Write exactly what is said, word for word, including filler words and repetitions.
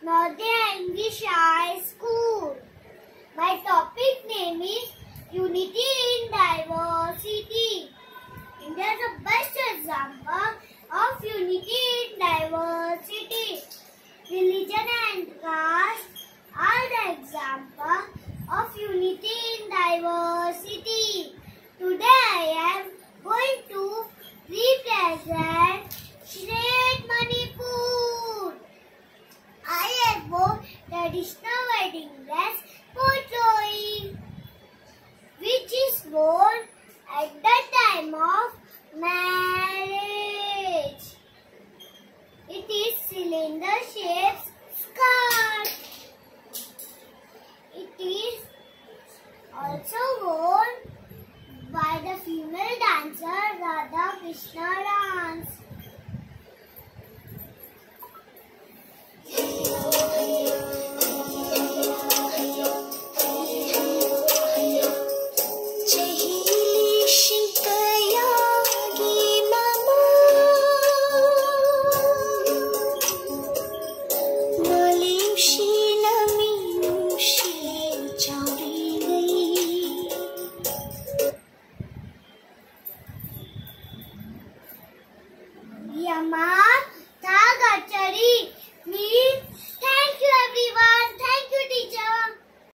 Navodaya English High School. My topic name is Unity in Diversity. India is the best example of unity in diversity. Religion and caste are the example of unity in diversity. Today I am going to represent State Manipur. I wore traditional wedding dress portraying, which is worn at the time of marriage. It is cylinder shaped skirt. It is also worn by the female dancer Radha Krishna dance. Yama Thagachari